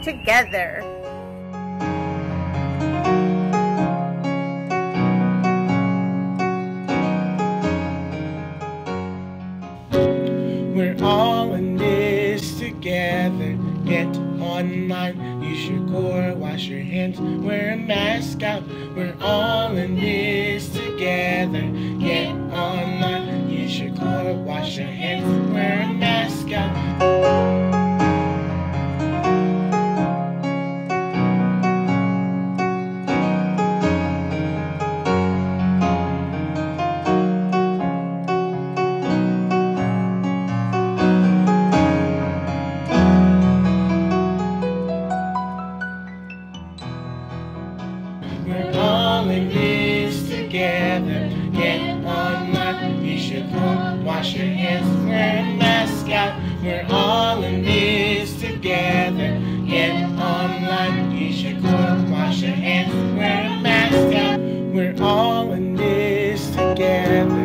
together. We're all in this together. Get online, use your core, wash your hands, wear a mask out. We're all in this together. Get online, use your core, wash your hands, wear a mask out. We're all in this together. Get online, use your core, wash your hands, wear a mask out. We're all in this together. Get online, use your core, wash your hands, wear a mask out. We're all in this together.